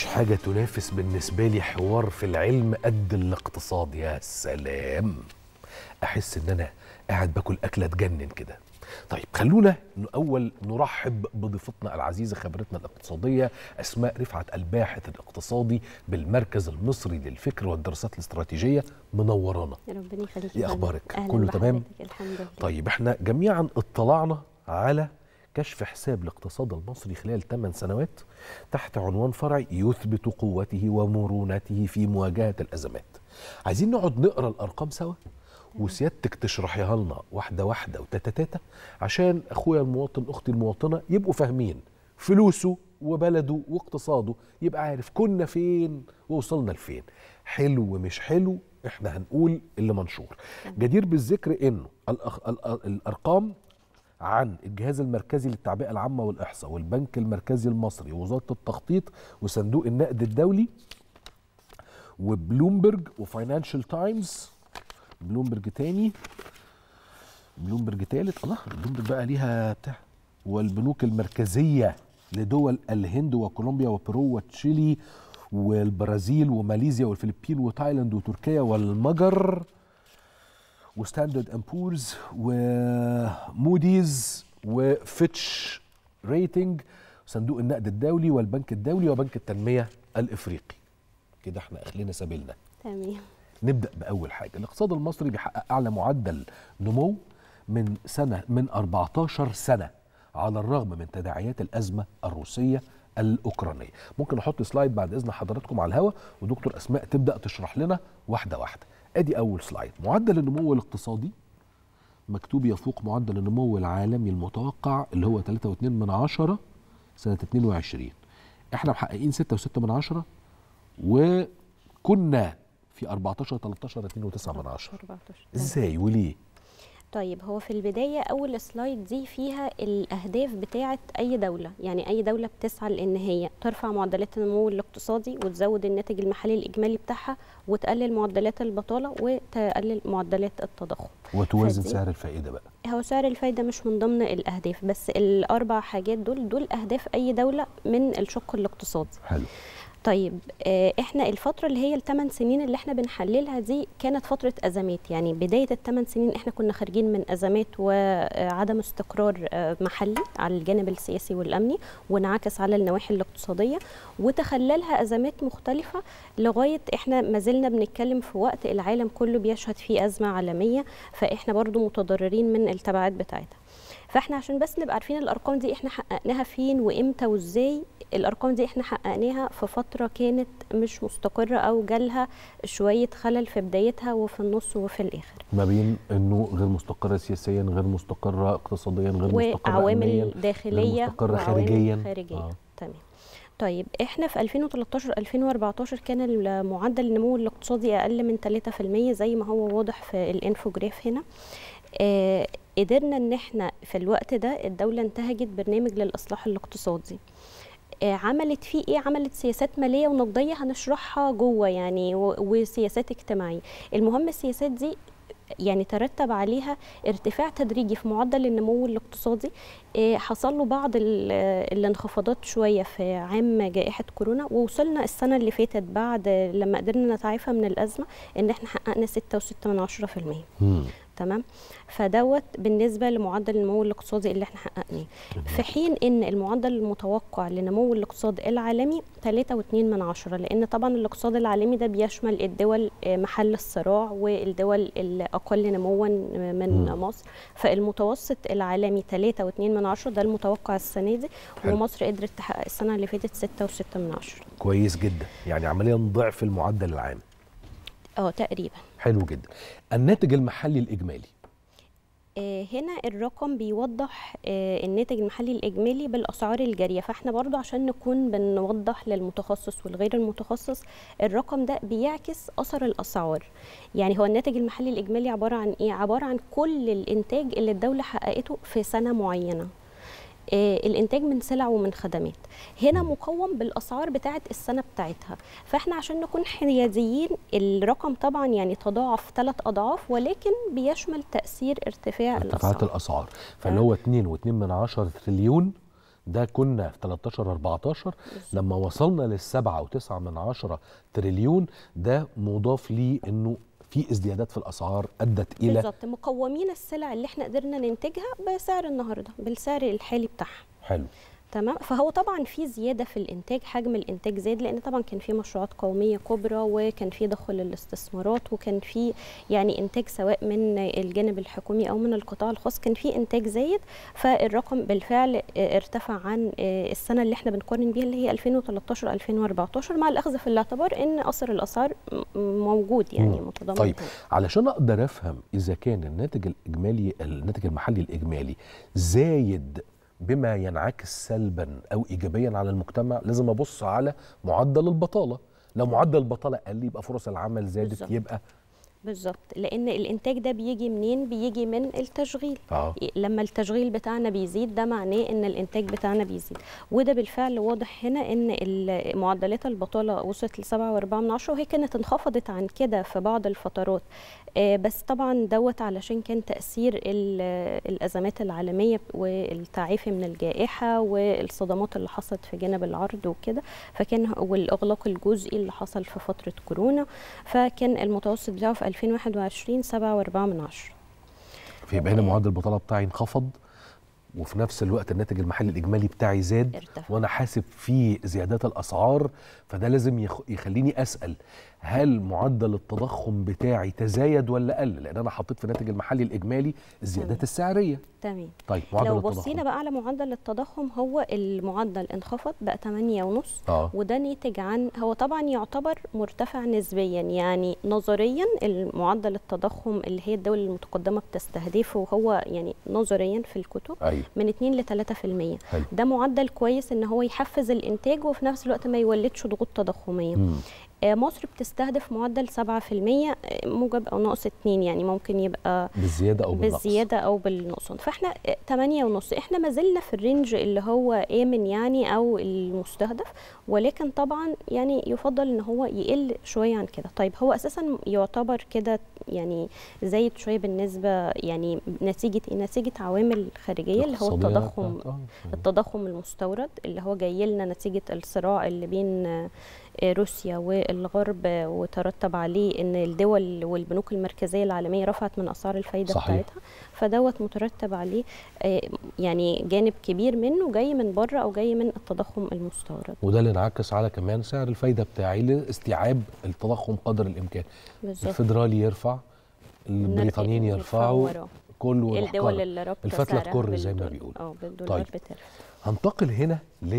مفيش حاجة تنافس بالنسبة لي حوار في العلم قد الاقتصاد. يا سلام، أحس إن أنا قاعد باكل أكلة تجنن كده. طيب خلونا أول نرحب بضيفتنا العزيزة خبرتنا الاقتصادية أسماء رفعت، الباحث الاقتصادي بالمركز المصري للفكر والدراسات الاستراتيجية. منورانا. ربنا يخليك. إيه أخبارك؟ كله تمام؟ الحمد لله. طيب احنا جميعا اطلعنا على كشف حساب الاقتصاد المصري خلال 8 سنوات تحت عنوان فرعي يثبت قوته ومرونته في مواجهة الأزمات. عايزين نقعد نقرأ الأرقام سوا وسيادتك تشرحيها لنا واحدة واحدة وتتتاتا عشان أخويا المواطن أختي المواطنة يبقوا فاهمين فلوسه وبلده واقتصاده، يبقى عارف كنا فين ووصلنا لفين. حلو ومش حلو احنا هنقول اللي منشور. جدير بالذكر انه الارقام عن الجهاز المركزي للتعبئة العامة والإحصاء والبنك المركزي المصري ووزارة التخطيط وصندوق النقد الدولي وبلومبرج وفاينانشال تايمز، بلومبرج تاني، بلومبرج تالت، الله بلومبرج بقى ليها بتاع، والبنوك المركزية لدول الهند وكولومبيا وبيرو وتشيلي والبرازيل وماليزيا والفلبين وتايلاند وتركيا والمجر وستاندرد اند بورز وموديز وفيتش ريتنج وصندوق النقد الدولي والبنك الدولي وبنك التنمية الإفريقي. كده احنا أخلينا سبيلنا. تمام. نبدأ بأول حاجة. الاقتصاد المصري بيحقق أعلى معدل نمو من 14 سنة على الرغم من تداعيات الأزمة الروسية الأوكرانية. ممكن نحط سلايد بعد إذن حضراتكم على الهواء ودكتور أسماء تبدأ تشرح لنا واحدة واحدة. ادي اول سلايد. معدل النمو الاقتصادي مكتوب يفوق معدل النمو العالمي المتوقع اللي هو 3.2 سنة 22. احنا محققين 6.6 وكنا في 14 13 2.9. ازاي وليه؟ طيب هو في البداية أول سلايد دي فيها الأهداف بتاعة أي دولة، يعني أي دولة بتسعى لأن هي ترفع معدلات النمو الاقتصادي وتزود الناتج المحلي الإجمالي بتاعها وتقلل معدلات البطالة وتقلل معدلات التضخم وتوازن سعر الفائدة بقى. هو سعر الفائدة مش من ضمن الأهداف، بس الأربع حاجات دول أهداف أي دولة من الشق الاقتصادي. حلو. طيب احنا الفترة اللي هي ال8 سنين اللي احنا بنحللها دي كانت فترة أزمات، يعني بداية ال8 سنين احنا كنا خارجين من أزمات وعدم استقرار محلي على الجانب السياسي والأمني وانعكس على النواحي الاقتصادية وتخللها أزمات مختلفة لغاية احنا ما زلنا بنتكلم في وقت العالم كله بيشهد فيه أزمة عالمية، فاحنا برضو متضررين من التبعات بتاعتها. فاحنا عشان بس نبقى عارفين الارقام دي احنا حققناها فين وامتى وازاي. الارقام دي احنا حققناها في فتره كانت مش مستقره او جالها شويه خلل في بدايتها وفي النص وفي الاخر، ما بين انه غير مستقره سياسيا، غير مستقره اقتصاديا، غير مستقره وعوامل داخليه غير مستقره خارجيا. تمام. طيب احنا في 2013 2014 كان المعدل النمو الاقتصادي اقل من 3% زي ما هو واضح في الانفوجراف هنا. قدرنا ان احنا في الوقت ده الدولة انتهجت برنامج للإصلاح الاقتصادي. عملت فيه ايه؟ عملت سياسات مالية ونقدية هنشرحها جوه يعني وسياسات اجتماعية. المهم السياسات دي يعني ترتب عليها ارتفاع تدريجي في معدل النمو الاقتصادي. حصل له بعض الانخفاضات شويه في عام جائحه كورونا، ووصلنا السنه اللي فاتت بعد لما قدرنا نتعافى من الازمه ان احنا حققنا 6.6%. تمام. فدوت بالنسبه لمعدل النمو الاقتصادي اللي احنا حققناه، في حين ان المعدل المتوقع لنمو الاقتصاد العالمي 3.2، لان طبعا الاقتصاد العالمي ده بيشمل الدول محل الصراع والدول الاقل نموا من مصر، فالمتوسط العالمي 3.2 ده المتوقع السنه دي. حلو. ومصر قدرت تحقق السنه اللي فاتت 6.6. كويس جدا، يعني عمليا ضعف المعدل العام. تقريبا. حلو جدا. الناتج المحلي الإجمالي هنا الرقم بيوضح الناتج المحلي الإجمالي بالأسعار الجارية، فاحنا برضو عشان نكون بنوضح للمتخصص والغير المتخصص الرقم ده بيعكس أثر الأسعار. يعني هو الناتج المحلي الإجمالي عبارة عن إيه؟ عبارة عن كل الإنتاج اللي الدولة حققته في سنة معينة. الانتاج من سلع ومن خدمات، هنا مقوم بالاسعار بتاعه السنه بتاعتها. فاحنا عشان نكون حياديين الرقم طبعا يعني تضاعف 3 أضعاف، ولكن بيشمل تاثير ارتفاعات الاسعار. فاللي هو 2.2 تريليون ده كنا في 13-14 لما وصلنا لل7.9 تريليون. ده مضاف ليه انه في ازديادات في الاسعار ادت الى بالظبط مقومين السلع اللي احنا قدرنا ننتجها بسعر النهارده بالسعر الحالي بتاعها. حلو. تمام. فهو طبعا في زياده في الانتاج، حجم الانتاج زاد لان طبعا كان في مشروعات قوميه كبرى وكان في دخل الاستثمارات وكان في يعني انتاج سواء من الجانب الحكومي او من القطاع الخاص، كان في انتاج زايد. فالرقم بالفعل ارتفع عن السنه اللي احنا بنقارن بيها اللي هي 2013 2014 مع الاخذ في الاعتبار ان اثر الاسعار موجود يعني متضمن. طيب علشان اقدر افهم اذا كان الناتج المحلي الاجمالي زايد بما ينعكس سلبا او ايجابيا على المجتمع، لازم ابص على معدل البطاله. لو معدل البطاله قل يبقى فرص العمل زادت. بالزبط. يبقى بالظبط، لان الانتاج ده بيجي منين؟ بيجي من التشغيل. لما التشغيل بتاعنا بيزيد ده معناه ان الانتاج بتاعنا بيزيد، وده بالفعل واضح هنا ان معدلات البطاله وصلت ل7.4 وهي كانت انخفضت عن كده في بعض الفترات. بس طبعا دوت علشان كان تأثير الأزمات العالمية والتعافي من الجائحة والصدمات اللي حصلت في جانب العرض وكده، فكان والإغلاق الجزئي اللي حصل في فترة كورونا، فكان المتوسط بتاعه في 2021 7.4. فيبقى هنا معدل البطالة بتاعي انخفض وفي نفس الوقت الناتج المحلي الإجمالي بتاعي زاد ارتفع. وأنا حاسب في زيادات الأسعار، فده لازم يخليني أسأل هل معدل التضخم بتاعي تزايد ولا قل؟ لأن أنا حطيت في الناتج المحلي الإجمالي الزيادات السعرية. تمام. طيب معدل لو التضخم بصينا بقى على معدل التضخم، هو المعدل انخفض بقى 8.5 وده ناتج عن، هو طبعا يعتبر مرتفع نسبيا، يعني نظريا المعدل التضخم اللي هي الدول المتقدمة بتستهدفه وهو يعني نظريا في الكتب من 2 ل 3%. ده معدل كويس ان هو يحفز الانتاج وفي نفس الوقت ما يولدش ضغوط تضخمية. مصر بتستهدف معدل 7% موجب او ناقص 2، يعني ممكن يبقى بالزياده او بالنقصان. فاحنا 8.5، احنا ما زلنا في الرينج اللي هو امن يعني او المستهدف، ولكن طبعا يعني يفضل ان هو يقل شويه عن كده. طيب هو اساسا يعتبر كده يعني زايد شويه بالنسبه يعني نتيجه عوامل خارجيه اللي هو التضخم المستورد اللي هو جاي لنا نتيجه الصراع اللي بين روسيا والغرب، وترتب عليه ان الدول والبنوك المركزيه العالميه رفعت من اسعار الفايده بتاعتها، فدوت مترتب عليه يعني جانب كبير منه جاي من بره او جاي من التضخم المستورد، وده اللي انعكس على كمان سعر الفايده بتاعي لاستيعاب التضخم قدر الامكان. الفدرالي يرفع، البريطانيين يرفعوا، كله الدول اللي ربط الفتله تكر زي ما بيقولوا. بالدولار. طيب هنتقل هنا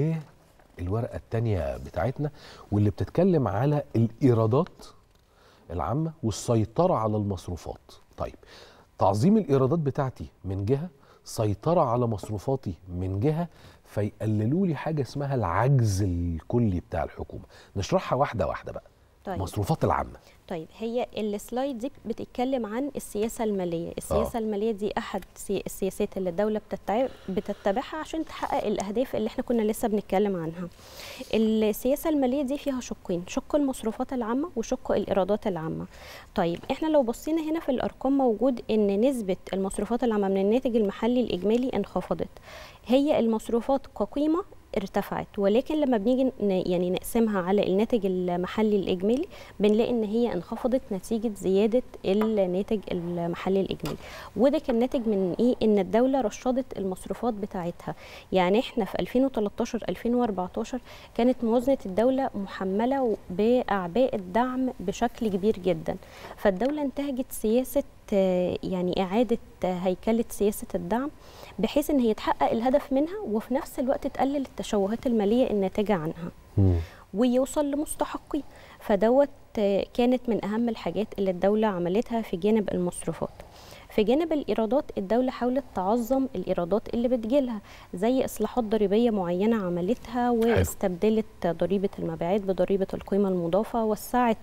الورقة الثانية بتاعتنا واللي بتتكلم على الإيرادات العامة والسيطرة على المصروفات. طيب تعظيم الإيرادات بتاعتي من جهة، سيطرة على مصروفاتي من جهة، فيقللوا لي حاجة اسمها العجز الكلي بتاع الحكومة. نشرحها واحدة واحدة بقى. طيب. مصروفات العامة. طيب هي السلايد دي بتتكلم عن السياسة المالية. السياسة المالية دي أحد السياسات اللي الدولة بتتبعها عشان تحقق الأهداف اللي احنا كنا لسه بنتكلم عنها. السياسة المالية دي فيها شقين، شق المصروفات العامة وشق الإيرادات العامة. طيب احنا لو بصينا هنا في الأرقام موجود إن نسبة المصروفات العامة من الناتج المحلي الإجمالي انخفضت. هي المصروفات كقيمة ارتفعت، ولكن لما بنيجي يعني نقسمها على الناتج المحلي الإجمالي بنلاقي ان هي انخفضت نتيجة زيادة الناتج المحلي الإجمالي. وده كان ناتج من ايه؟ ان الدولة رشدت المصروفات بتاعتها. يعني احنا في 2013 2014 كانت موازنة الدولة محملة بأعباء الدعم بشكل كبير جدا، فالدولة انتهجت سياسة يعني إعادة هيكلة سياسة الدعم بحيث ان هي تحقق الهدف منها وفي نفس الوقت تقلل التشوهات المالية الناتجة عنها ويوصل لمستحقيه. فدوت كانت من أهم الحاجات اللي الدولة عملتها في جانب المصروفات. في جانب الإيرادات الدولة حاولت تعظم الإيرادات اللي بتجيلها، زي إصلاحات ضريبية معينة عملتها واستبدلت ضريبة المبيعات بضريبة القيمة المضافة، وسعت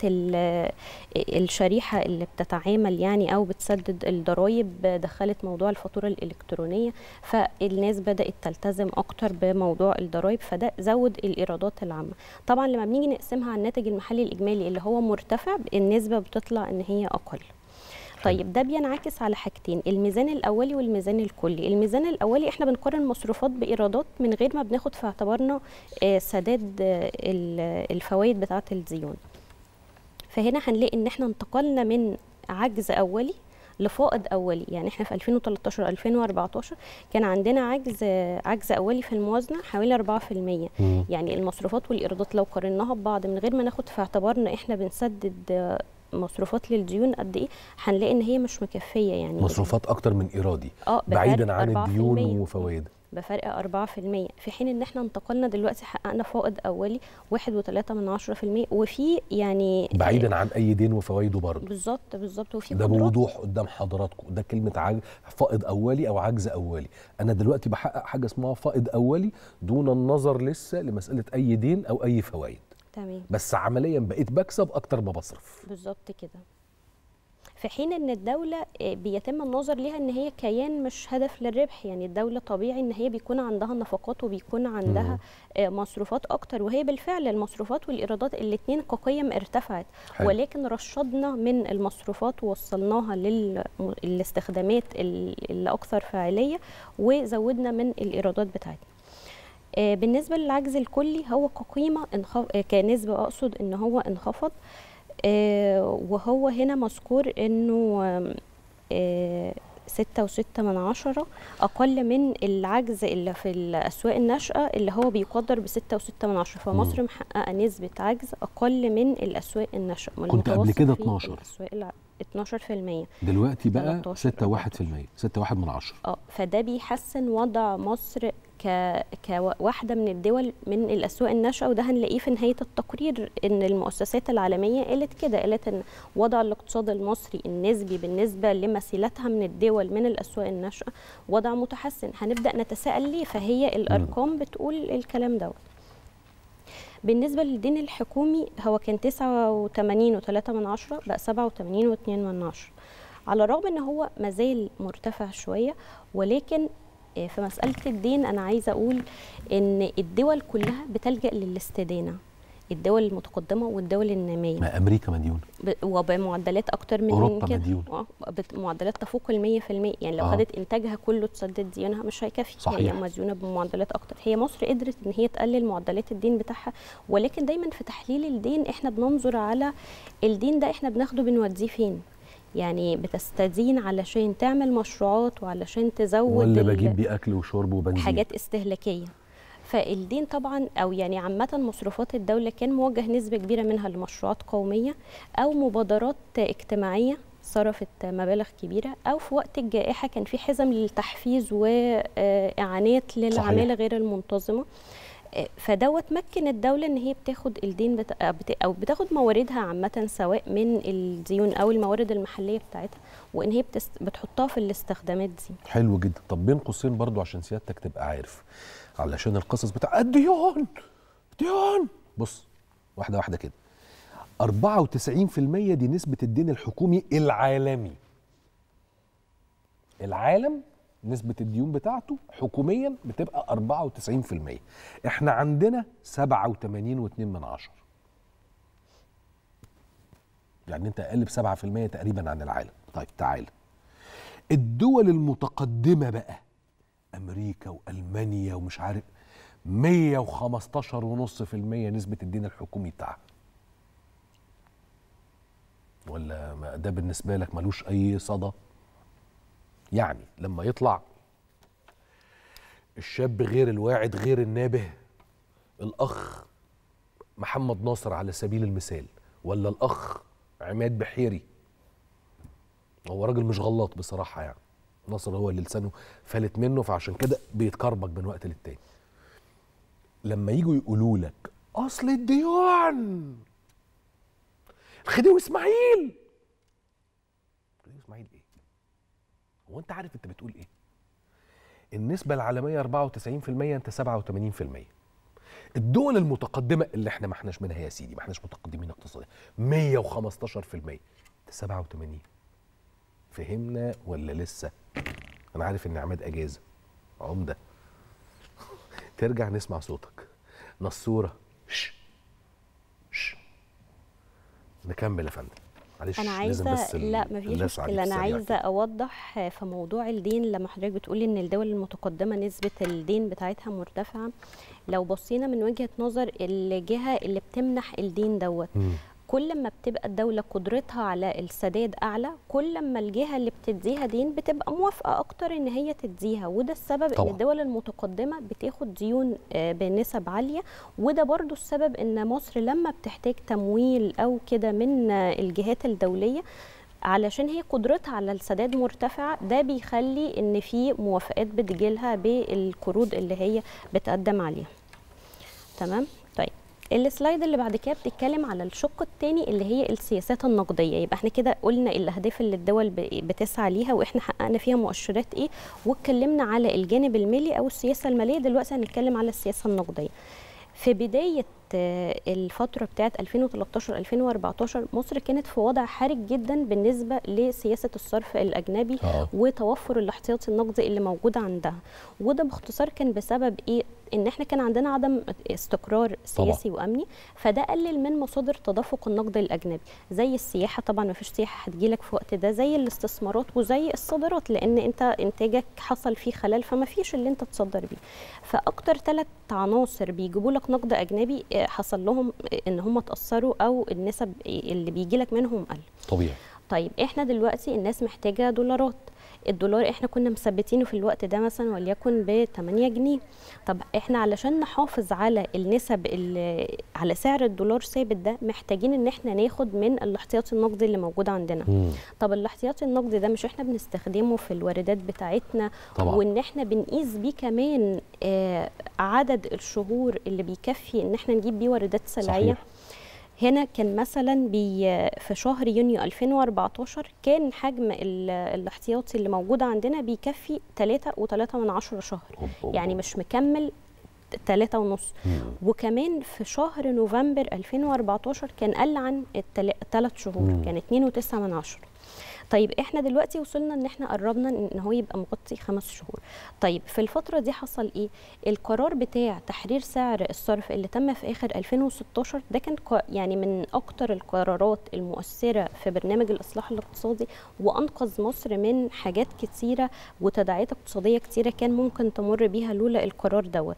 الشريحة اللي بتتعامل يعني أو بتسدد الضرائب، دخلت موضوع الفاتورة الإلكترونية، فالناس بدأت تلتزم أكتر بموضوع الضرائب، فده زود الإيرادات العامة. طبعا لما بنيجي نقسمها على الناتج المحلي الإجمالي اللي هو مرتفع، النسبة بتطلع إن هي أقل. طيب ده بينعكس على حاجتين، الميزان الاولي والميزان الكلي. الميزان الاولي احنا بنقارن مصروفات بايرادات من غير ما بناخد في اعتبارنا سداد الفوائد بتاعه الديون. فهنا هنلاقي ان احنا انتقلنا من عجز اولي لفائض اولي. يعني احنا في 2013 2014 كان عندنا عجز اولي في الموازنه حوالي 4%. يعني المصروفات والايرادات لو قارناها ببعض من غير ما ناخد في اعتبارنا احنا بنسدد مصروفات للديون قد ايه، هنلاقي ان هي مش مكفيه. يعني مصروفات اكتر من ايرادي بعيدا عن الديون وفوائدها بفرق 4%، في حين ان احنا انتقلنا دلوقتي حققنا فائض اولي 1.3%، وفي يعني بعيدا عن اي دين وفوائده برضه. بالظبط وفي ده بوضوح قدام حضراتكم، ده كلمه فائض اولي او عجز اولي. انا دلوقتي بحقق حاجه اسمها فائض اولي دون النظر لسه لمساله اي دين او اي فوائد. تمام. بس عمليا بقيت بكسب اكتر ما بصرف. بالظبط كده. في حين ان الدوله بيتم النظر ليها ان هي كيان مش هدف للربح. يعني الدوله طبيعي ان هي بيكون عندها نفقات وبيكون عندها مصروفات اكتر، وهي بالفعل المصروفات والايرادات الاثنين كقيم ارتفعت. حلو. ولكن رشدنا من المصروفات ووصلناها للاستخدامات اللي اكثر فاعليه، وزودنا من الايرادات بتاعتنا. بالنسبه للعجز الكلي هو كقيمه كنسبه، اقصد ان هو انخفض، وهو هنا مذكور انه 6.6 اقل من العجز اللي في الاسواق الناشئه اللي هو بيقدر ب6.6، فمصر محققه نسبه عجز اقل من الاسواق الناشئه. كنت قبل كده 12%، دلوقتي بقى 6.1%، 6.1. فده بيحسن وضع مصر كواحدة من الدول من الأسواق الناشئة. وده هنلاقيه في نهاية التقرير، إن المؤسسات العالمية قالت إن وضع الاقتصاد المصري النسبي بالنسبة لمثيلتها من الدول من الأسواق الناشئة وضع متحسن. هنبدأ نتساءل ليه، فهي الأرقام بتقول الكلام دوت. بالنسبة للدين الحكومي هو كان 89.3 بقى 87.2، على الرغم إن هو مازال مرتفع شوية. ولكن في مسألة الدين أنا عايزة أقول إن الدول كلها بتلجأ للاستدانة، الدول المتقدمة والدول النامية. ما أمريكا مديونة وبمعدلات أكتر من أوروبا كده، مديونة معدلات تفوق 100%. يعني لو خدت إنتاجها كله تسدد ديونها مش هيكفي. صحيح. هي مديونة بمعدلات أكتر. هي مصر قدرت إن هي تقلل معدلات الدين بتاعها، ولكن دايما في تحليل الدين إحنا بننظر على الدين ده إحنا بناخده بنوديه فين. يعني بتستدين علشان تعمل مشروعات وعلشان تزود ولا بجيب بيه اكل وشرب وبنزين، حاجات استهلاكيه. فالدين طبعا او يعني عامه مصروفات الدوله كان موجه نسبه كبيره منها لمشروعات قوميه او مبادرات اجتماعيه صرفت مبالغ كبيره، او في وقت الجائحه كان في حزم للتحفيز واعانات للعماله غير المنتظمه. فدوت مكن الدوله ان هي بتاخد الدين او بتاخد مواردها عامه سواء من الديون او الموارد المحليه بتاعتها، وان هي بتحطها في الاستخدامات دي. حلو جدا. طب بين قوسين برضو عشان سيادتك تبقى عارف، علشان القصص بتاع الديون بص واحده واحده كده. 94% دي نسبه الدين الحكومي العالمي. العالم نسبة الديون بتاعته حكوميا بتبقى 94%. احنا عندنا 87.2، يعني انت اقل ب7% تقريبا عن العالم. طيب تعال الدول المتقدمة بقى، امريكا والمانيا ومش عارف، 115.5% نسبة الدين الحكومي بتاعها. ولا ده بالنسبة لك ملوش اي صدى؟ يعني لما يطلع الشاب غير الواعد غير النابه، الأخ محمد ناصر على سبيل المثال، ولا الأخ عماد بحيري، هو راجل مش غلط بصراحة، يعني ناصر هو اللي لسانه فلت منه فعشان كده بيتكربك من وقت للتاني. لما يجوا يقولوا لك أصل الديون الخديوي إسماعيل إيه؟ هو انت عارف انت بتقول ايه؟ النسبة العالمية 94%، انت 87%. الدول المتقدمة اللي احنا ما احناش منها يا سيدي، ما احناش متقدمين اقتصاديا، 115%، انت 87. فهمنا ولا لسه؟ انا عارف ان عماد اجازة عمدة ترجع نسمع صوتك. نصورة نكمل يا فندم. معلش انا لازم عايزه، بس لا مفيش مشكله، انا عايزه اوضح في موضوع الدين. لما حضرتك بتقولي ان الدول المتقدمه نسبه الدين بتاعتها مرتفعه، لو بصينا من وجهه نظر الجهه اللي بتمنح الدين دوت، كل ما بتبقى الدولة قدرتها على السداد أعلى، كل ما الجهة اللي بتديها دين بتبقى موافقة أكتر إن هي تديها. وده السبب طبعا. إن الدول المتقدمة بتاخد ديون بنسب عالية. وده برضو السبب إن مصر لما بتحتاج تمويل أو كده من الجهات الدولية علشان هي قدرتها على السداد مرتفعة، ده بيخلي إن في موافقات بتجيلها بالقروض اللي هي بتقدم عليها. تمام؟ طيب السلايد اللي بعد كده بتتكلم على الشق الثاني اللي هي السياسات النقديه. يبقى احنا كده قلنا الاهداف اللي الدول بتسعى ليها واحنا حققنا فيها مؤشرات ايه، واتكلمنا على الجانب المالي او السياسه الماليه. دلوقتي هنتكلم على السياسه النقديه. في بدايه الفتره بتاعه 2013 2014 مصر كانت في وضع حرج جدا بالنسبه لسياسه الصرف الاجنبي وتوفر الاحتياطي النقدي اللي موجود عندها. وده باختصار كان بسبب ايه؟ ان احنا كان عندنا عدم استقرار سياسي طبعا. وامني، فده قلل من مصادر تدفق النقد الاجنبي، زي السياحه. طبعا ما فيش سياحه هتجيلك في وقت ده، زي الاستثمارات وزي الصادرات، لان انت انتاجك حصل فيه خلل فما فيش اللي انت تصدر بيه. فاكتر 3 عناصر بيجيبوا لك نقد اجنبي حصل لهم ان هم اتاثروا او النسب اللي بيجي لك منهم قل. طبيعي. طيب احنا دلوقتي الناس محتاجه دولارات. الدولار احنا كنا مثبتينه في الوقت ده مثلا وليكن ب 8 جنيه. طب احنا علشان نحافظ على النسب على سعر الدولار ثابت ده، محتاجين ان احنا ناخد من الاحتياطي النقدي اللي موجود عندنا. طب الاحتياطي النقدي ده مش احنا بنستخدمه في الواردات بتاعتنا طبعا. وان احنا بنقيس بيه كمان عدد الشهور اللي بيكفي ان احنا نجيب بيه واردات سلعيه. صحيح. هنا كان مثلا في شهر يونيو 2014 كان حجم الاحتياطي اللي موجود عندنا بيكفي 3.3 شهر، يعني مش مكمل 3.5. وكمان في شهر نوفمبر 2014 كان قل عن 3 شهور، كان 2.9. طيب احنا دلوقتي وصلنا ان احنا قربنا ان هو يبقى مغطي 5 شهور. طيب في الفتره دي حصل ايه؟ القرار بتاع تحرير سعر الصرف اللي تم في اخر 2016 ده كان يعني من اكتر القرارات المؤثره في برنامج الاصلاح الاقتصادي، وانقذ مصر من حاجات كتيره وتداعيات اقتصاديه كتيره كان ممكن تمر بيها لولا القرار دوت.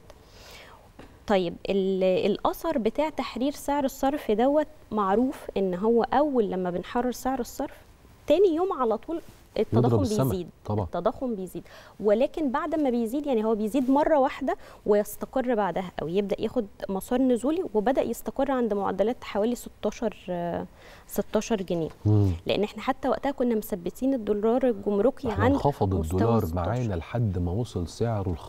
طيب الاثر بتاع تحرير سعر الصرف دوت معروف ان هو اول لما بنحرر سعر الصرف تاني يوم على طول التضخم بيزيد طبعا. التضخم بيزيد، ولكن بعد ما بيزيد يعني هو بيزيد مره واحده ويستقر بعدها او يبدا ياخد مسار نزولي، وبدا يستقر عند معدلات حوالي 16 جنيه. لان احنا حتى وقتها كنا مثبتين الدولار الجمركي عند انخفض الدولار معانا لحد ما وصل سعره ل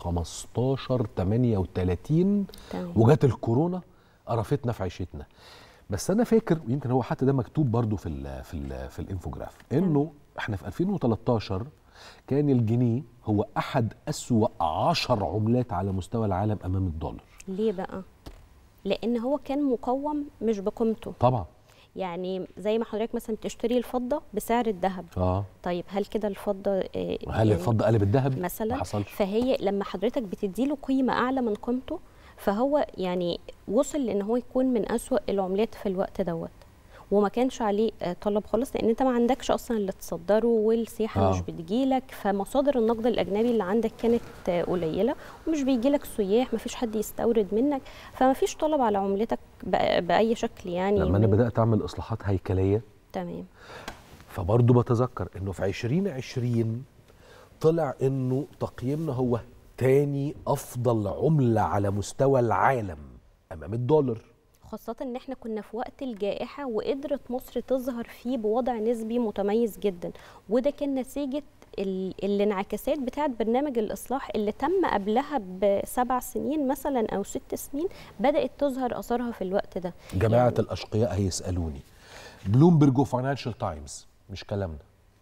15.38 وجات الكورونا قرفتنا في عيشتنا. بس انا فاكر، ويمكن هو حتى ده مكتوب برضو في الانفوجراف، انه احنا في 2013 كان الجنيه هو احد اسوأ 10 عملات على مستوى العالم امام الدولار. ليه بقى؟ لان هو كان مقوم مش بقيمته طبعا. يعني زي ما حضرتك مثلا بتشتري الفضه بسعر الذهب. طيب هل كده الفضه هل يعني الفضه قلب الذهب مثلا؟ ما حصلش. فهي لما حضرتك بتديله قيمه اعلى من قيمته، فهو يعني وصل لان هو يكون من أسوأ العملات في الوقت دوت، وما كانش عليه طلب خالص، لان انت ما عندكش اصلا اللي تصدره والسياحه مش بتجيلك، فمصادر النقد الاجنبي اللي عندك كانت قليله ومش بيجيلك سياح، ما فيش حد يستورد منك، فما فيش طلب على عملتك باي شكل. يعني لما انا بدات اعمل اصلاحات هيكليه تمام، فبرضه بتذكر انه في 2020 طلع انه تقييمنا هو تاني افضل عمله على مستوى العالم امام الدولار، خاصة ان احنا كنا في وقت الجائحة وقدرت مصر تظهر فيه بوضع نسبي متميز جدا، وده كان نتيجة الانعكاسات بتاعت برنامج الإصلاح اللي تم قبلها ب7 سنين مثلا أو 6 سنين، بدأت تظهر أثرها في الوقت ده. جماعة يعني الأشقياء هيسألوني، بلومبرج وفاينانشال تايمز مش كلامنا،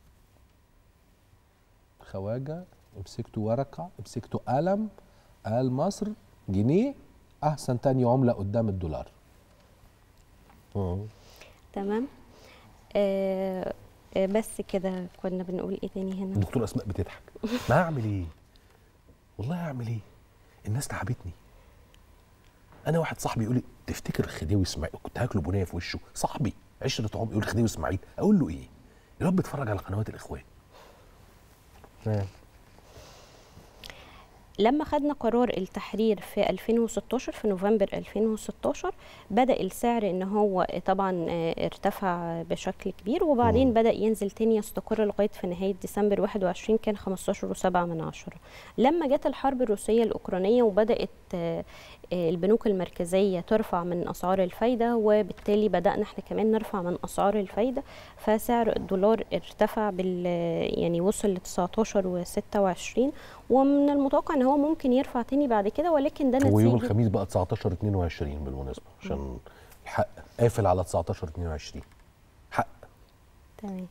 خواجة امسكتوا ورقة امسكتوا قلم، قال مصر جنيه أحسن تاني عملة قدام الدولار. تمام. بس كده كنا بنقول ايه تاني هنا؟ الدكتور اسماء بتضحك. ما هعمل ايه؟ والله هعمل ايه؟ الناس تعبتني. انا واحد صاحبي يقول لي تفتكر الخديوي اسماعيل كنت هاكله بنيه في وشه؟ صاحبي عشره عمر، يقول خديوي اسماعيل، اقول له ايه؟ الواد بيتفرج على قنوات الاخوان. لما خدنا قرار التحرير في 2016 في نوفمبر 2016 بدأ السعر ان هو طبعا ارتفع بشكل كبير، وبعدين بدأ ينزل تاني يستقر لغاية في نهاية ديسمبر 21 كان 15.7. لما جت الحرب الروسية الأوكرانية وبدأت البنوك المركزية ترفع من أسعار الفايدة، وبالتالي بدأنا احنا كمان نرفع من أسعار الفايدة، فسعر الدولار ارتفع يعني وصل ل 19.26، ومن المتوقع ان هو ممكن يرفع تاني بعد كده، ولكن ده نتيجة هو يوم الخميس بقى 19.22 بالمناسبة، عشان الحق قافل على 19.22 حق. تمام.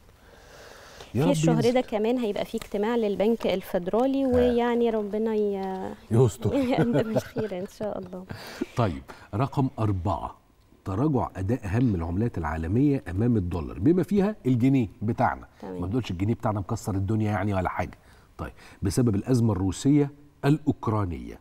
في الشهر ده كمان هيبقى في اجتماع للبنك الفيدرالي، ويعني ربنا يستر يقدم الخير ان شاء الله. طيب رقم 4، تراجع اداء اهم العملات العالميه امام الدولار بما فيها الجنيه بتاعنا. ما بنقولش الجنيه بتاعنا مكسر الدنيا يعني ولا حاجه. طيب بسبب الازمه الروسيه الاوكرانيه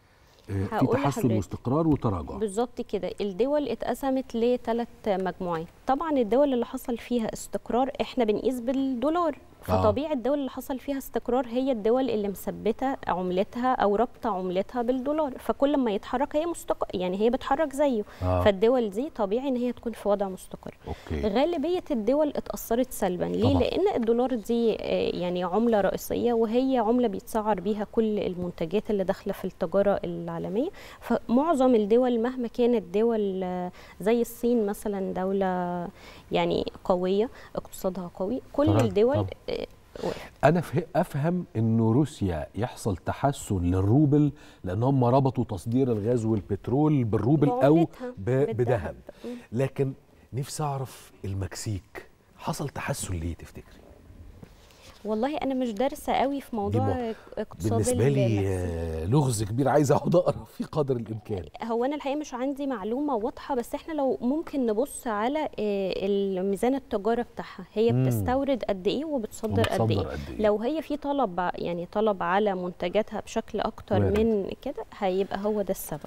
في تحسن واستقرار وتراجع. بالظبط كده. الدول اتقسمت ل3 مجموعات. طبعا الدول اللي حصل فيها استقرار احنا بنقيس بالدولار، فطبيعي الدول اللي حصل فيها استقرار هي الدول اللي مثبته عملتها او رابطه عملتها بالدولار، فكل ما يتحرك هي يعني هي بتحرك زيه. فالدول دي طبيعي ان هي تكون في وضع مستقر. غالبيه الدول اتاثرت سلبا. ليه؟ طبعا. لان الدولار دي يعني عمله رئيسيه، وهي عمله بيتسعر بيها كل المنتجات اللي داخله في التجاره العالميه، فمعظم الدول مهما كانت دول زي الصين مثلا دولة يعني قوية اقتصادها قوي، كل الدول أنا أفهم إنه روسيا يحصل تحسن للروبل لأن هم ربطوا تصدير الغاز والبترول بالروبل أو بذهب، لكن نفسي أعرف المكسيك حصل تحسن ليه تفتكري؟ والله انا مش دارسه قوي في موضوع اقتصاد بالنسبه لي لغز كبير، عايزه اقعد اقرا في قدر الامكان. هو انا الحقيقه مش عندي معلومه واضحه، بس احنا لو ممكن نبص على الميزان التجاره بتاعها، هي بتستورد قد ايه وبتصدر قد ايه. لو هي في طلب يعني طلب على منتجاتها بشكل اكتر من كده هيبقى هو ده السبب.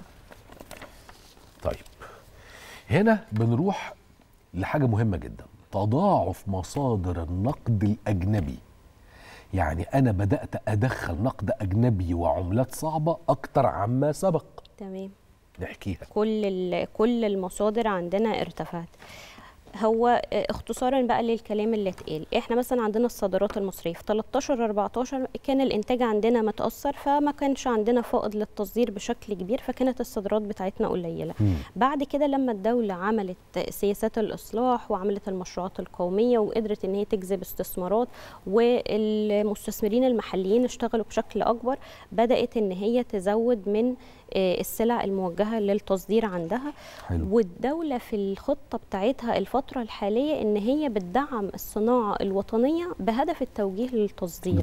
طيب هنا بنروح لحاجه مهمه جدا، تضاعف مصادر النقد الاجنبي. يعني أنا بدأت أدخل نقد أجنبي وعملات صعبة أكتر عما سبق. تمام. نحكيها. كل المصادر عندنا ارتفعت. هو اختصارا بقى للكلام اللي اتقال، احنا مثلا عندنا الصادرات المصريه في 13-14 كان الانتاج عندنا متاثر، فما كانش عندنا فائض للتصدير بشكل كبير، فكانت الصادرات بتاعتنا قليله. بعد كده لما الدوله عملت سياسات الاصلاح وعملت المشروعات القوميه وقدرت ان هي تجذب استثمارات، والمستثمرين المحليين اشتغلوا بشكل اكبر، بدات ان هي تزود من السلع الموجهه للتصدير عندها. حلو. والدوله في الخطه بتاعتها الفتره الحاليه ان هي بتدعم الصناعه الوطنيه بهدف التوجيه للتصدير.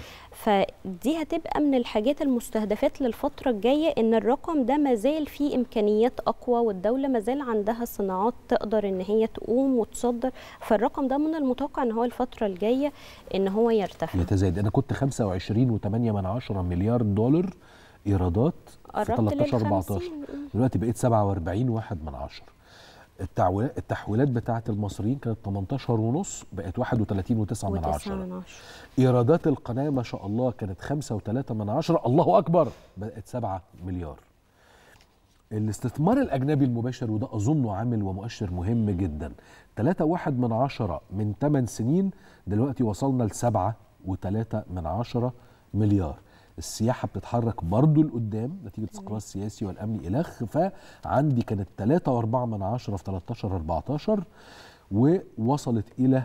فدي هتبقى من الحاجات المستهدفات للفتره الجايه، ان الرقم ده مازال فيه امكانيات اقوى، والدوله مازال عندها صناعات تقدر ان هي تقوم وتصدر، فالرقم ده من المتوقع ان هو الفتره الجايه ان هو يرتفع يتزايد. انا كنت 25.8 مليار دولار ايرادات في 13-14، دلوقتي بقيت 47.1. التحويلات بتاعه المصريين كانت 18.5 بقت 31.9. ايرادات القناه ما شاء الله كانت 5.3، الله اكبر، بقت 7 مليار. الاستثمار الاجنبي المباشر، وده اظنه عامل ومؤشر مهم جدا، 3.1 من 8 سنين دلوقتي وصلنا ل 7.3 مليار. السياحة بتتحرك برضو لقدام نتيجة الاستقرار السياسي والأمني إلخ، فعندي كانت 3.4 في 13-14 ووصلت إلى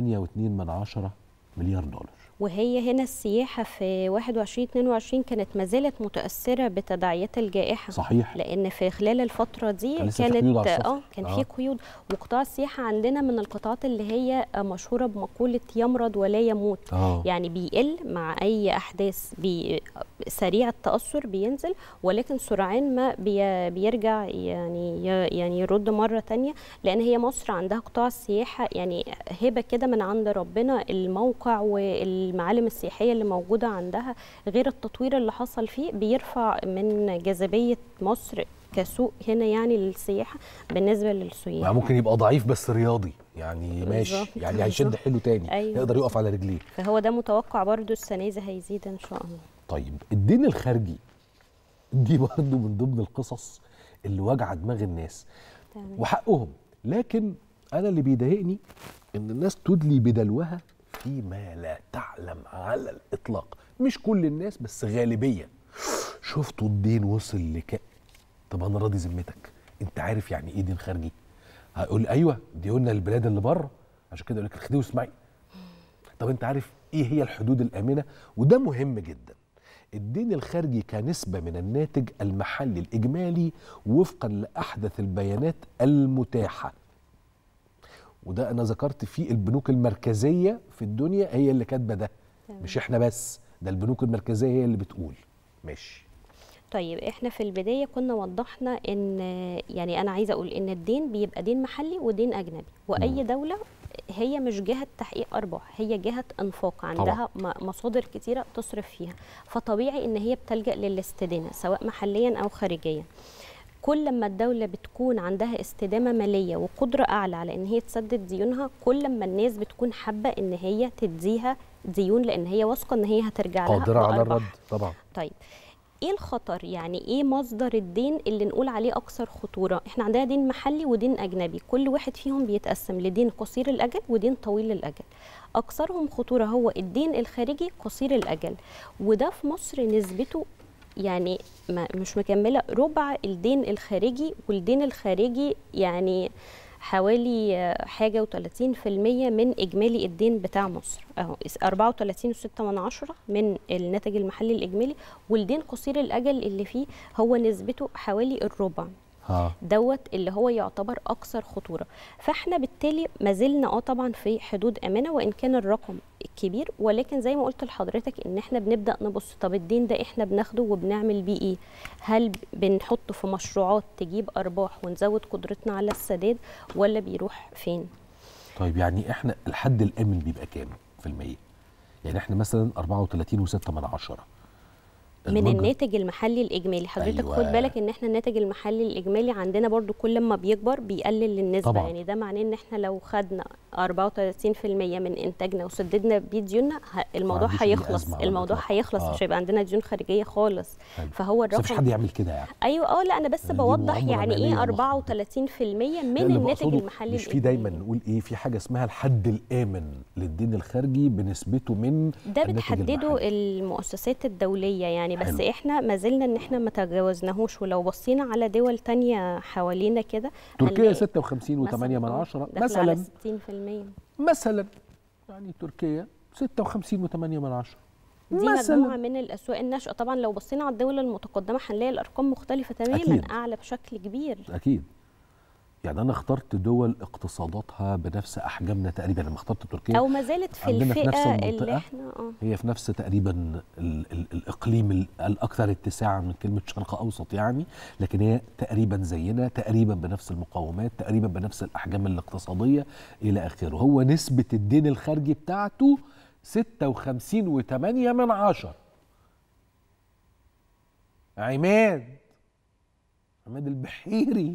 8.2 مليار دولار. وهي هنا السياحة في 21-22 كانت ما زالت متأثرة بتداعيات الجائحة. صحيح. لأن في خلال الفترة دي كان في قيود، وقطاع السياحة عندنا من القطاعات اللي هي مشهورة بمقولة يمرض ولا يموت. يعني بيقل مع أي أحداث، سريع التأثر بينزل، ولكن سرعان ما بيرجع يعني يرد مرة تانية، لأن هي مصر عندها قطاع السياحة يعني هبة كده من عند ربنا، الموقع والمعالم السياحية اللي موجودة عندها غير التطوير اللي حصل فيه بيرفع من جاذبية مصر كسوق هنا يعني للسياحه بالنسبه للسياح. يعني ممكن يبقى ضعيف بس رياضي، يعني ماشي، يعني هيشد حيله تاني، أيوة. يقدر يقف على رجليه. فهو ده متوقع برضو السنه دي هيزيد ان شاء الله. طيب الدين الخارجي دي برضو من ضمن القصص اللي وجع دماغ الناس. تمام. وحقهم، لكن انا اللي بيضايقني ان الناس تدلي بدلوها فيما لا تعلم على الاطلاق. مش كل الناس بس غالبيه. شفتوا الدين وصل طب انا راضي ذمتك، انت عارف يعني ايه دين خارجي؟ هقول ايوه دي قلنا البلاد اللي بره، عشان كده اقول لك خديه واسمعي. طب انت عارف ايه هي الحدود الامنه؟ وده مهم جدا. الدين الخارجي كنسبه من الناتج المحلي الاجمالي وفقا لاحدث البيانات المتاحه. وده انا ذكرت فيه البنوك المركزيه في الدنيا هي اللي كاتبه ده، مش احنا بس، ده البنوك المركزيه هي اللي بتقول. ماشي. طيب احنا في البدايه كنا وضحنا ان يعني انا عايزه اقول ان الدين بيبقى دين محلي ودين اجنبي، واي دوله هي مش جهه تحقيق ارباح، هي جهه انفاق عندها مصادر كتيره تصرف فيها، فطبيعي ان هي بتلجأ للاستدانه سواء محليا او خارجيا. كل ما الدولة بتكون عندها استدامة مالية وقدرة أعلى على إن هي تسدد ديونها، كل ما الناس بتكون حابة إن هي تديها ديون لأن هي واثقة إن هي هترجع لها قادرة على الرد طبعا. طيب ايه الخطر؟ يعني ايه مصدر الدين اللي نقول عليه اكثر خطوره؟ احنا عندنا دين محلي ودين اجنبي، كل واحد فيهم بيتقسم لدين قصير الاجل ودين طويل الاجل. اكثرهم خطوره هو الدين الخارجي قصير الاجل، وده في مصر نسبته يعني مش مكمله ربع الدين الخارجي، والدين الخارجي يعني حوالي حاجة و30% من إجمالي الدين بتاع مصر، أهو 34.6 من الناتج المحلي الإجمالي، والدين قصير الأجل اللي فيه هو نسبته حوالي الربع. دوت اللي هو يعتبر أكثر خطورة. فاحنا بالتالي ما زلنا طبعا في حدود أمانة وإن كان الرقم كبير، ولكن زي ما قلت لحضرتك إن احنا بنبدأ نبص طب الدين ده احنا بناخده وبنعمل بيه إيه؟ هل بنحطه في مشروعات تجيب أرباح ونزود قدرتنا على السداد ولا بيروح فين؟ طيب يعني احنا الحد الآمن بيبقى كام في المية؟ يعني احنا مثلا 34.6 من الناتج المحلي الإجمالي. حضرتك أيوة. خد بالك ان احنا الناتج المحلي الإجمالي عندنا برضو كل ما بيكبر بيقلل النسبة طبعا. يعني ده معناه ان احنا لو خدنا 34% من انتاجنا وسددنا بيه ديوننا الموضوع هيخلص، مش هيبقى عندنا ديون خارجية خالص. حلو. فهو الرقم مش حد يعمل كده يعني. ايوه لا انا بس بوضح يعني ايه 34% من الناتج المحلي مش في دايما نقول ايه في حاجة اسمها الحد الآمن للدين الخارجي بنسبته من ده بتحدده المؤسسات الدولية يعني، بس حلو. احنا ما زلنا ان احنا ما تجاوزناهوش. ولو بصينا على دول تانية حوالينا كده، تركيا 56.8 مثلا 60% مثلا، يعني تركيا 56.8 دي مجموعة من الأسواق الناشئة. طبعا لو بصينا على الدول المتقدمة هنلاقي الأرقام مختلفة تماما أكيد. أعلى بشكل كبير أكيد. يعني أنا اخترت دول اقتصاداتها بنفس أحجامنا تقريبا، لما اخترت تركيا أو ما زالت في الفئة اللي احنا هي في نفس تقريبا الإقليم الأكثر اتساعا من كلمة شرق أوسط يعني، لكن هي تقريبا زينا، تقريبا بنفس المقومات، تقريبا بنفس الأحجام الاقتصادية إلى آخره. هو نسبة الدين الخارجي بتاعته 56.8. عماد البحيري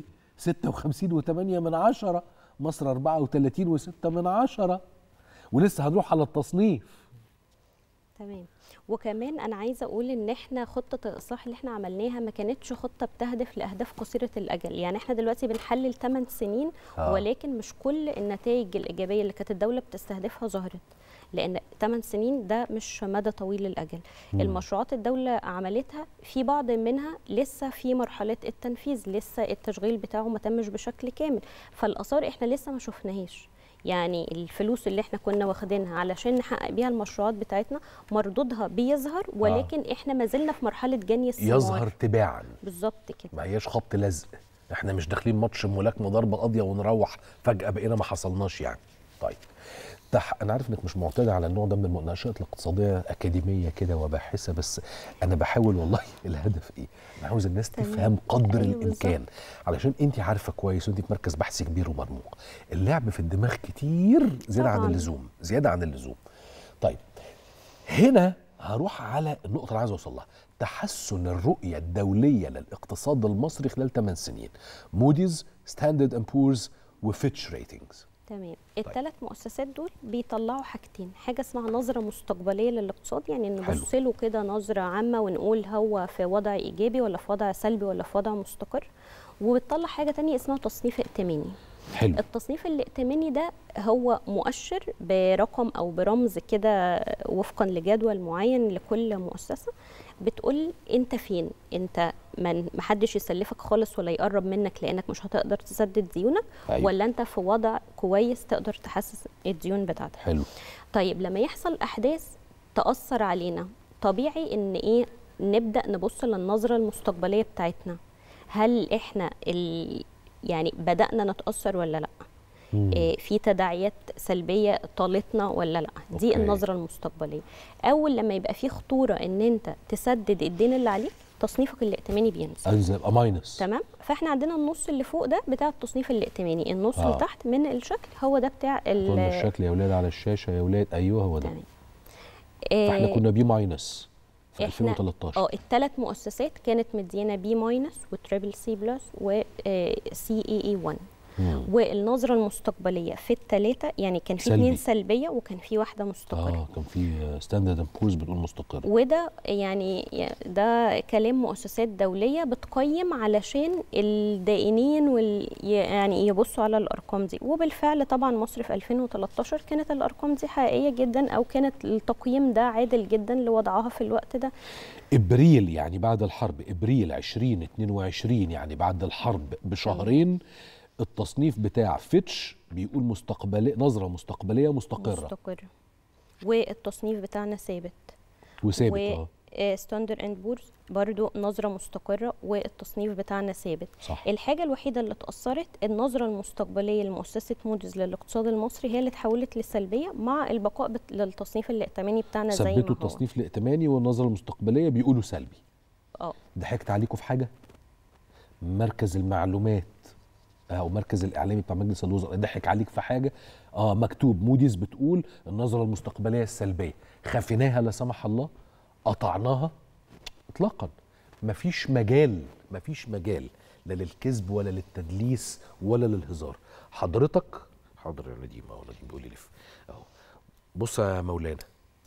56.8، مصر 34.6، ولسه هنروح على التصنيف. تمام. وكمان انا عايزه اقول ان احنا خطه الاصلاح اللي احنا عملناها ما كانتش خطه بتهدف لاهداف قصيره الاجل. يعني احنا دلوقتي بنحلل 8 سنين ولكن مش كل النتائج الايجابيه اللي كانت الدوله بتستهدفها ظهرت، لان 8 سنين ده مش مدى طويل الاجل. المشروعات الدوله عملتها في بعض منها لسه في مرحله التنفيذ، لسه التشغيل بتاعه ما تمش بشكل كامل، فالاثار احنا لسه ما شفناهاش. يعني الفلوس اللي احنا كنا واخدينها علشان نحقق بيها المشروعات بتاعتنا مردودها بيظهر، ولكن احنا ما زلنا في مرحله جني الثمار. يظهر تباعا بالظبط كده، ما هياش خبط لزق. احنا مش داخلين ماتش ملاكمه ضربه قاضيه ونروح فجاه بقينا ما حصلناش يعني. طيب انا عارف انك مش معتاد على النوع ده من المناقشات الاقتصاديه اكاديميه كده وباحثه، بس انا بحاول والله الهدف ايه؟ انا عاوز الناس تفهم قدر الامكان، علشان انت عارفه كويس وانت في مركز بحث كبير ومرموق، اللعب في الدماغ كتير زياده عن اللزوم، زياده عن اللزوم. طيب هنا هروح على النقطة اللي عايز اوصل لها، تحسن الرؤية الدولية للاقتصاد المصري خلال 8 سنين. موديز، ستاندرد اند بورز، وفيتش ريتنجز. تمام. الثلاث مؤسسات دول بيطلعوا حاجتين، حاجه اسمها نظره مستقبليه للاقتصاد، يعني نبص له كده نظره عامه ونقول هو في وضع ايجابي ولا في وضع سلبي ولا في وضع مستقر، وبتطلع حاجه تانية اسمها تصنيف ائتماني. حلو. التصنيف الائتماني ده هو مؤشر برقم او برمز كده وفقا لجدول معين لكل مؤسسه، بتقول انت فين، انت محدش يسلفك خالص ولا يقرب منك لانك مش هتقدر تسدد ديونك. أيوة. ولا انت في وضع كويس تقدر تحسس الديون بتاعتك. حلو. طيب لما يحصل احداث تاثر علينا، طبيعي ان ايه، نبدا نبص للنظره المستقبليه بتاعتنا، هل احنا يعني بدانا نتاثر ولا لا، في تداعيات سلبيه طالتنا ولا لا. دي أوكي. النظره المستقبليه. اول لما يبقى في خطوره ان انت تسدد الدين اللي عليك، تصنيفك الائتماني بينزل، انزل ابقى ماينس. تمام. فاحنا عندنا النص اللي فوق ده بتاع التصنيف الائتماني، النص اللي تحت من الشكل هو ده بتاع الشكل يا اولاد على الشاشه يا اولاد. ايوه هو ده. تمام. فاحنا كنا بي ماينس في 2013. الثلاث مؤسسات كانت مدينا بي ماينس وتريبل سي بلس وسي اي اي 1. والنظره المستقبليه في الثلاثه يعني كان في 2 سلبيه وكان في واحده مستقره. كان في ستاندرد اند بورز بتقول مستقر. وده يعني ده كلام مؤسسات دوليه بتقيم علشان الدائنين يعني يبصوا على الارقام دي. وبالفعل طبعا مصر في 2013 كانت الارقام دي حقيقيه جدا، او كانت التقييم ده عادل جدا لوضعها في الوقت ده. ابريل يعني بعد الحرب، ابريل 2022 يعني بعد الحرب بشهرين، التصنيف بتاع فيتش بيقول نظرة مستقبلية مستقرة. والتصنيف بتاعنا ثابت وثابت. ستاندرد اند بورز برضو نظرة مستقرة والتصنيف بتاعنا ثابت. صح. الحاجة الوحيدة اللي اتأثرت النظرة المستقبلية لمؤسسة موديز للاقتصاد المصري، هي اللي اتحولت للسلبية مع البقاء للتصنيف الائتماني بتاعنا زي ما هو. ثبتوا التصنيف الائتماني والنظرة المستقبلية بيقولوا سلبي. ضحكت عليكم في حاجة؟ مركز المعلومات او مركز الاعلامي بتاع مجلس الوزراء ضحك عليك في حاجه؟ مكتوب موديز بتقول النظره المستقبليه السلبيه. خفيناها لا سمح الله؟ قطعناها؟ اطلاقا. مفيش مجال لا للكذب ولا للتدليس ولا للهزار. حضرتك حاضر يا نديم، نديم بيقول لي لف اهو. بص يا مولانا،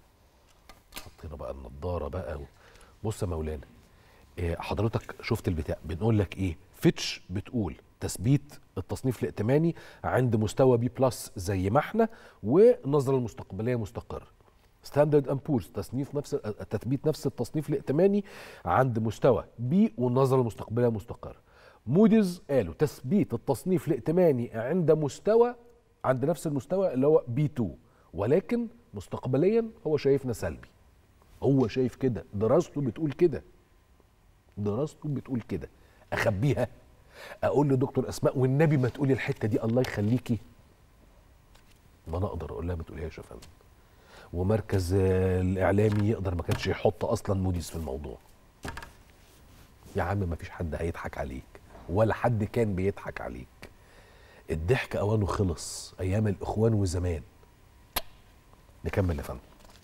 حطينا بقى النضاره بقى. بص يا مولانا، حضرتك شفت البتاع، بنقول لك ايه؟ فيتش بتقول تثبيت التصنيف الائتماني عند مستوى بي بلس زي ما احنا، والنظره المستقبليه مستقره. ستاندرد اند بورز تثبيت نفس التصنيف الائتماني عند مستوى بي والنظره المستقبليه مستقره. موديز قالوا تثبيت التصنيف الائتماني عند نفس المستوى اللي هو بي 2، ولكن مستقبليا هو شايفنا سلبي. هو شايف كده، دراسته بتقول كده. اخبيها؟ اقول لدكتور اسماء والنبي ما تقولي الحته دي الله يخليكي؟ ما انا اقدر اقول لها ما تقوليهاش يا فندم. ومركز الاعلامي يقدر ما كانش يحط اصلا موديز في الموضوع. يا عم ما فيش حد هيضحك عليك ولا حد كان بيضحك عليك. الضحك اوانه خلص ايام الاخوان وزمان. نكمل يا فندم.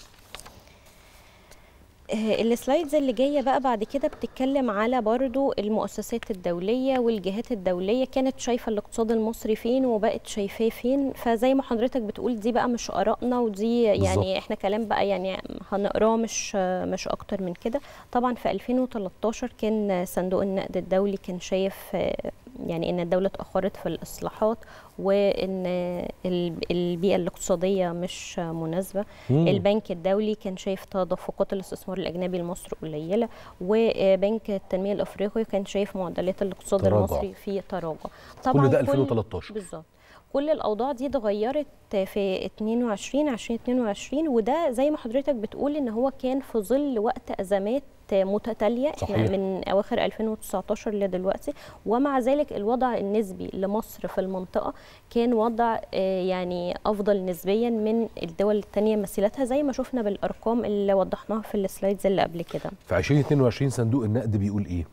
السلايدز اللي جايه بقى بعد كده بتتكلم على برضو المؤسسات الدوليه والجهات الدوليه كانت شايفه الاقتصاد المصري فين وبقت شايفاه فين. فزي ما حضرتك بتقول دي بقى مش ارائنا، ودي يعني بالزبط. احنا كلام بقى يعني هنقراه مش اكتر من كده. طبعا في 2013 كان صندوق النقد الدولي كان شايف يعني ان الدوله اتاخرت في الاصلاحات وان البيئه الاقتصاديه مش مناسبه. البنك الدولي كان شايف تدفقات الاستثمار الاجنبي لمصر قليله، وبنك التنميه الافريقي كان شايف معدلات الاقتصاد المصري في تراجع. طبعا كل ده 2013 بالظبط. كل الاوضاع دي اتغيرت في 2022 وده زي ما حضرتك بتقول ان هو كان في ظل وقت ازمات متتاليه. صحيح. احنا من اواخر 2019 لدلوقتي، ومع ذلك الوضع النسبي لمصر في المنطقه كان وضع يعني افضل نسبيا من الدول الثانيه مثيلتها زي ما شفنا بالارقام اللي وضحناها في السلايدز اللي قبل كده. في 2022 صندوق النقد بيقول ايه؟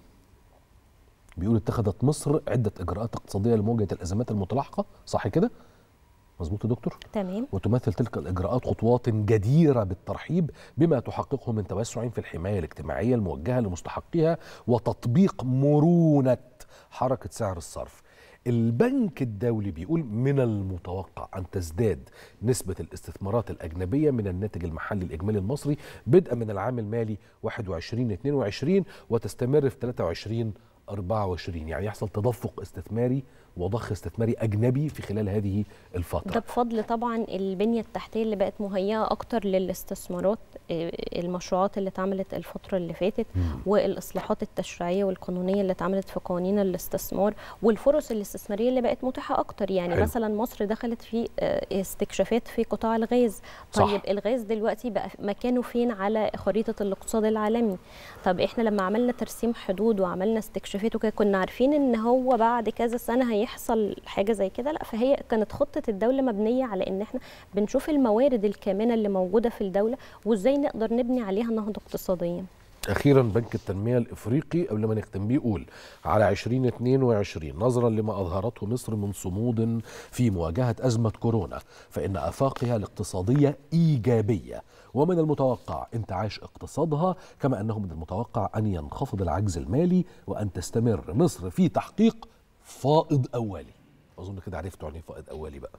بيقول اتخذت مصر عده اجراءات اقتصاديه لمواجهه الازمات المتلاحقه، صح كده؟ مظبوط يا دكتور؟ تمام. وتمثل تلك الإجراءات خطوات جديرة بالترحيب بما تحققه من توسع في الحماية الاجتماعية الموجهة لمستحقيها وتطبيق مرونة حركة سعر الصرف. البنك الدولي بيقول من المتوقع أن تزداد نسبة الاستثمارات الأجنبية من الناتج المحلي الإجمالي المصري بدءا من العام المالي 21-22 وتستمر في 23-24، يعني يحصل تدفق استثماري وضخ استثماري أجنبي في خلال هذه الفترة. ده بفضل طبعا البنية التحتية اللي بقت مهيئة أكتر للاستثمارات، المشروعات اللي اتعملت الفترة اللي فاتت والإصلاحات التشريعية والقانونية اللي اتعملت في قوانين الاستثمار والفرص الاستثمارية اللي بقت متاحة أكتر. يعني حلو. مثلا مصر دخلت في استكشافات في قطاع الغاز. طيب صح. الغاز دلوقتي بقى مكانه فين على خريطة الاقتصاد العالمي؟ طب احنا لما عملنا ترسيم حدود وعملنا استكشافات وكده كنا عارفين ان هو بعد كذا سنة هيحصل حاجة زي كده؟ لا، فهي كانت خطة الدولة مبنية على ان احنا بنشوف الموارد الكامنة اللي موجودة في الدولة وازاي نقدر نبني عليها نهضة اقتصادية. أخيرا بنك التنمية الإفريقي قبل ما نختم بيه يقول على 2022 نظرا لما أظهرته مصر من صمود في مواجهة أزمة كورونا فإن آفاقها الاقتصادية إيجابية ومن المتوقع انتعاش اقتصادها كما أنه من المتوقع أن ينخفض العجز المالي وأن تستمر مصر في تحقيق فائض أولي. أظن كده عرفتوا يعني فائض أولي بقى.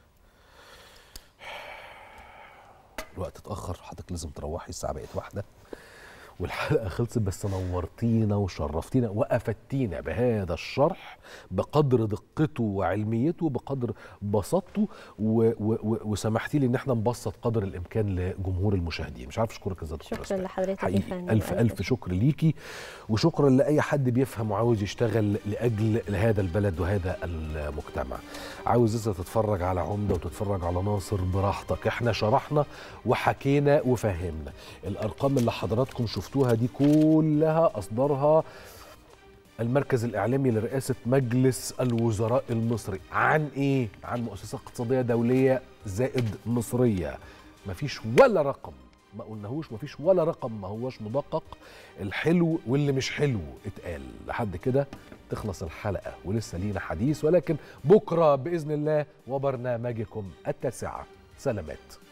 الوقت اتأخر، حضرتك لازم تروحي، الساعة بقت 1 والحلقة خلصت، بس نورتينا وشرفتينا وأفدتينا بهذا الشرح بقدر دقته وعلميته بقدر بساطته وسمحتي لي ان احنا نبسط قدر الامكان لجمهور المشاهدين. مش عارف اشكرك ازاي. شكرا لحضرتك. حقيقي الف شكر ليكي وشكرا لاي حد بيفهم وعاوز يشتغل لاجل هذا البلد وهذا المجتمع. عاوز لسه تتفرج على عمده وتتفرج على ناصر براحتك، احنا شرحنا وحكينا وفهمنا. الارقام اللي حضراتكم شفتوها دي كلها اصدرها المركز الإعلامي لرئاسة مجلس الوزراء المصري. عن إيه؟ عن مؤسسة اقتصادية دولية زائد مصرية. مفيش ولا رقم ما قلناهوش، مفيش ولا رقم ما هوش مدقق. الحلو واللي مش حلو اتقال. لحد كده تخلص الحلقة ولسه لينا حديث، ولكن بكرة بإذن الله وبرنامجكم 9. سلامات.